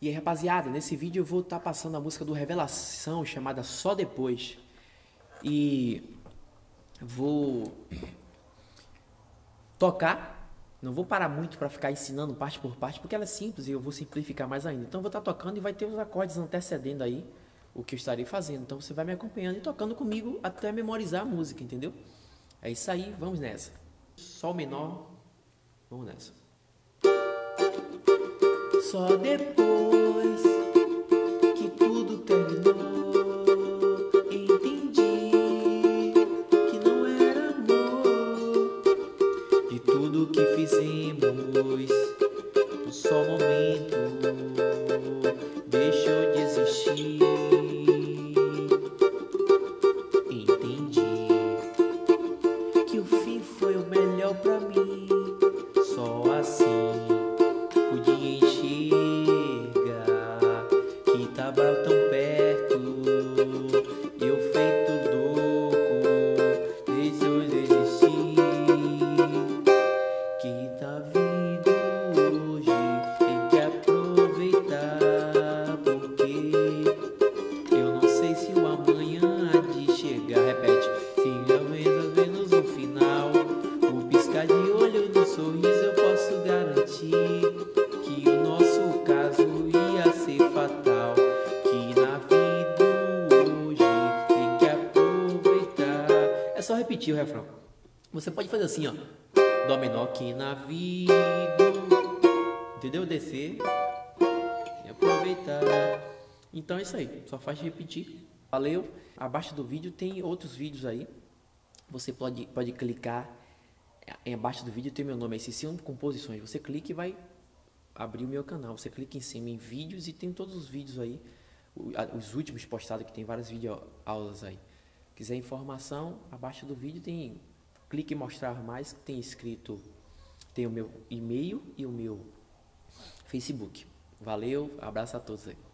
E aí, rapaziada, nesse vídeo eu vou estar passando a música do Revelação, chamada Só Depois. E vou tocar, não vou parar muito para ficar ensinando parte por parte, porque ela é simples e eu vou simplificar mais ainda. Então eu vou estar tocando e vai ter os acordes antecedendo aí o que eu estarei fazendo. Então você vai me acompanhando e tocando comigo até memorizar a música, entendeu? É isso aí, vamos nessa. Sol menor, vamos nessa. Só depois que tudo terminou, entendi que não era amor. De tudo que fizemos, um só momento deixou de existir. Entendi que o fim foi o melhor pra mim. Só assim podia enxergar que tava tão perto. Eu feito louco, deixou de existir. Que tá vindo hoje, tem que aproveitar, porque eu não sei se o amanhã há de chegar. Repete. Se ao menos no final, o piscar de olho do sorriso, eu posso garantir que o nosso caso ia ser fatal. Que na vida hoje tem que aproveitar. É só repetir o refrão. Você pode fazer assim, ó. Dó menor, que na vida, entendeu? Descer e aproveitar. Então é isso aí, só faz repetir. Valeu. Abaixo do vídeo tem outros vídeos aí. Você pode clicar. Abaixo do vídeo tem meu nome aí, Siciliano Composições. Você clica e vai abrir o meu canal. Você clica em cima em vídeos e tem todos os vídeos aí. Os últimos postados, que tem várias videoaulas aí. Quiser informação, abaixo do vídeo tem... Clique em mostrar mais, que tem escrito... Tem o meu e-mail e o meu Facebook. Valeu, abraço a todos aí.